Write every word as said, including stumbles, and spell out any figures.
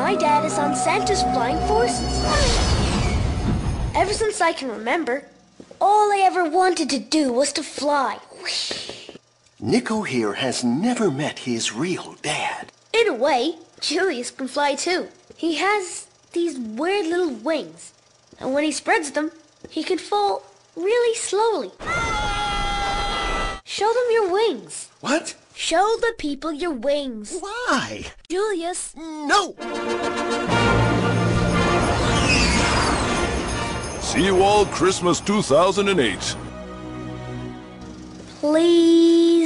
My dad is on Santa's flying forces. Ever since I can remember, all I ever wanted to do was to fly. Niko here has never met his real dad. In a way, Julius can fly too. He has these weird little wings, and when he spreads them, he can fall really slowly. Show them your wings. What? Show the people your wings. Why? Julius. No! See you all Christmas two thousand eight. Please.